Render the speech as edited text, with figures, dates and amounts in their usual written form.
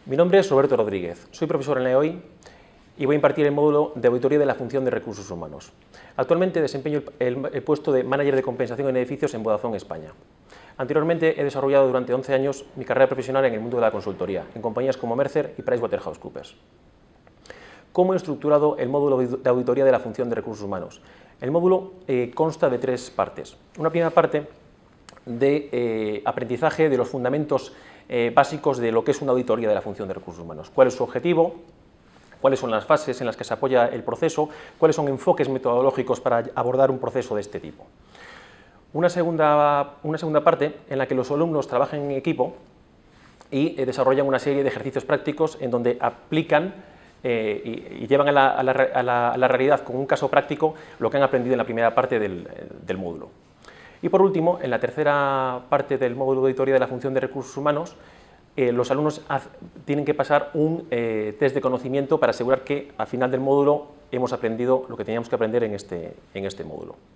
Mi nombre es Roberto Rodríguez, soy profesor en la EOI y voy a impartir el módulo de auditoría de la función de recursos humanos. Actualmente desempeño el puesto de manager de compensación en edificios en Vodafone España. Anteriormente he desarrollado durante 11 años mi carrera profesional en el mundo de la consultoría, en compañías como Mercer y PricewaterhouseCoopers. ¿Cómo he estructurado el módulo de auditoría de la función de recursos humanos? El módulo consta de 3 partes. Una primera parte de aprendizaje de los fundamentos básicos de lo que es una auditoría de la función de recursos humanos. ¿Cuál es su objetivo? ¿Cuáles son las fases en las que se apoya el proceso? ¿Cuáles son enfoques metodológicos para abordar un proceso de este tipo? Una segunda parte en la que los alumnos trabajan en equipo y desarrollan una serie de ejercicios prácticos en donde aplican y llevan a la realidad con un caso práctico lo que han aprendido en la primera parte del módulo. Y por último, en la tercera parte del módulo de auditoría de la función de recursos humanos, los alumnos tienen que pasar un test de conocimiento para asegurar que al final del módulo hemos aprendido lo que teníamos que aprender en este módulo.